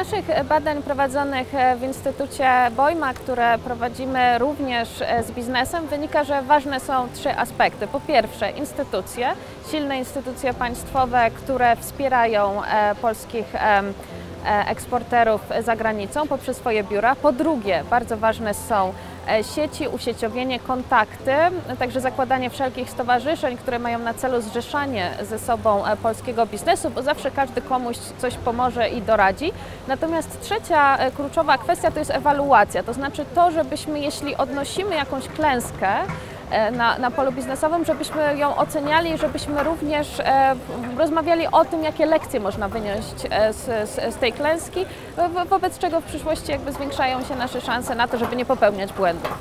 naszych badań prowadzonych w Instytucie Bojma, które prowadzimy również z biznesem, wynika, że ważne są trzy aspekty. Po pierwsze, instytucje, silne instytucje państwowe, które wspierają polskich eksporterów za granicą poprzez swoje biura. Po drugie, bardzo ważne są sieci, usieciowienie, kontakty, także zakładanie wszelkich stowarzyszeń, które mają na celu zrzeszanie ze sobą polskiego biznesu, bo zawsze każdy komuś coś pomoże i doradzi. Natomiast trzecia kluczowa kwestia to jest ewaluacja, to znaczy to, żebyśmy, jeśli odnosimy jakąś klęskę na polu biznesowym, żebyśmy ją oceniali, żebyśmy również rozmawiali o tym, jakie lekcje można wynieść z tej klęski, wobec czego w przyszłości zwiększają się nasze szanse na to, żeby nie popełniać błędów.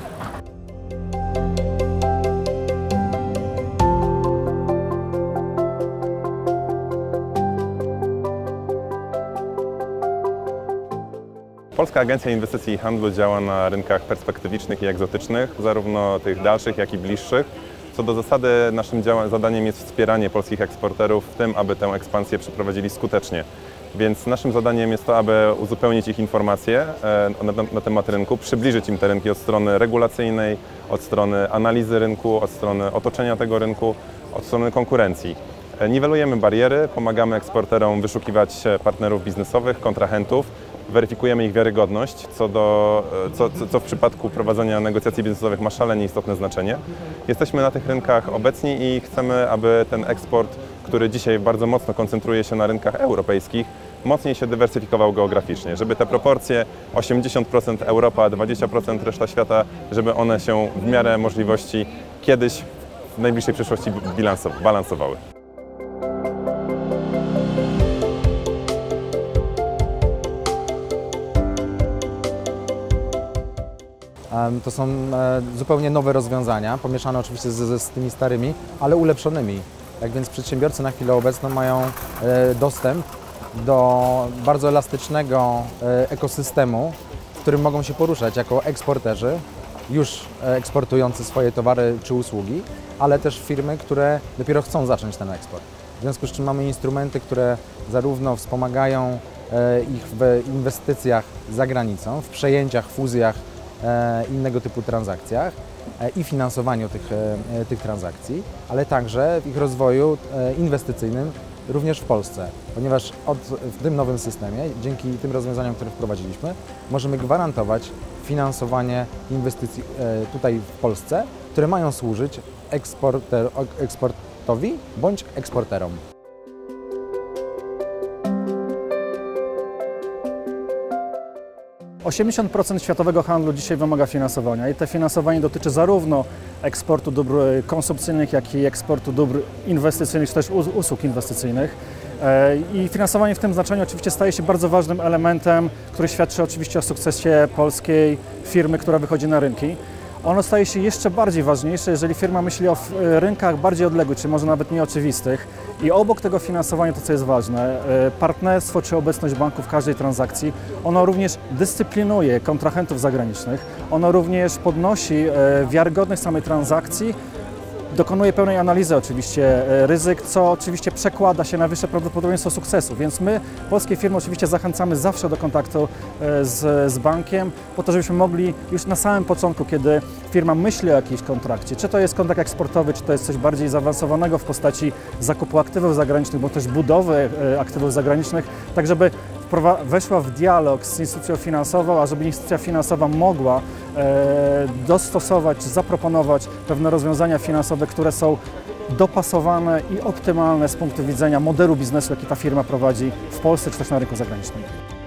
Polska Agencja Inwestycji i Handlu działa na rynkach perspektywicznych i egzotycznych, zarówno tych dalszych, jak i bliższych. Co do zasady, naszym zadaniem jest wspieranie polskich eksporterów w tym, aby tę ekspansję przeprowadzili skutecznie. Więc naszym zadaniem jest to, aby uzupełnić ich informacje na temat rynku, przybliżyć im te rynki od strony regulacyjnej, od strony analizy rynku, od strony otoczenia tego rynku, od strony konkurencji. Niwelujemy bariery, pomagamy eksporterom wyszukiwać partnerów biznesowych, kontrahentów, weryfikujemy ich wiarygodność, co w przypadku prowadzenia negocjacji biznesowych ma szalenie istotne znaczenie. Jesteśmy na tych rynkach obecni i chcemy, aby ten eksport, który dzisiaj bardzo mocno koncentruje się na rynkach europejskich, mocniej się dywersyfikował geograficznie, żeby te proporcje 80% Europa, 20% reszta świata, żeby one się w miarę możliwości kiedyś w najbliższej przyszłości balansowały. To są zupełnie nowe rozwiązania, pomieszane oczywiście z tymi starymi, ale ulepszonymi. Tak więc przedsiębiorcy na chwilę obecną mają dostęp do bardzo elastycznego ekosystemu, w którym mogą się poruszać jako eksporterzy, już eksportujący swoje towary czy usługi, ale też firmy, które dopiero chcą zacząć ten eksport. W związku z czym mamy instrumenty, które zarówno wspomagają ich w inwestycjach za granicą, w przejęciach, fuzjach, innego typu transakcjach i finansowaniu tych transakcji, ale także w ich rozwoju inwestycyjnym również w Polsce, ponieważ w tym nowym systemie, dzięki tym rozwiązaniom, które wprowadziliśmy, możemy gwarantować finansowanie inwestycji tutaj w Polsce, które mają służyć eksportowi bądź eksporterom. 80% światowego handlu dzisiaj wymaga finansowania i to finansowanie dotyczy zarówno eksportu dóbr konsumpcyjnych, jak i eksportu dóbr inwestycyjnych, czy też usług inwestycyjnych. I finansowanie w tym znaczeniu oczywiście staje się bardzo ważnym elementem, który świadczy oczywiście o sukcesie polskiej firmy, która wychodzi na rynki. Ono staje się jeszcze bardziej ważniejsze, jeżeli firma myśli o rynkach bardziej odległych, czy może nawet nieoczywistych. I obok tego finansowania, to co jest ważne, partnerstwo czy obecność banku w każdej transakcji, ono również dyscyplinuje kontrahentów zagranicznych, ono również podnosi wiarygodność samej transakcji, dokonuje pełnej analizy oczywiście ryzyk, co oczywiście przekłada się na wyższe prawdopodobieństwo sukcesu, więc my, polskie firmy, oczywiście zachęcamy zawsze do kontaktu z bankiem, po to, żebyśmy mogli już na samym początku, kiedy firma myśli o jakimś kontrakcie, czy to jest kontrakt eksportowy, czy to jest coś bardziej zaawansowanego w postaci zakupu aktywów zagranicznych, bądź też budowy aktywów zagranicznych, tak żeby weszła w dialog z instytucją finansową, a żeby instytucja finansowa mogła dostosować, zaproponować pewne rozwiązania finansowe, które są dopasowane i optymalne z punktu widzenia modelu biznesu, jaki ta firma prowadzi w Polsce czy też na rynku zagranicznym.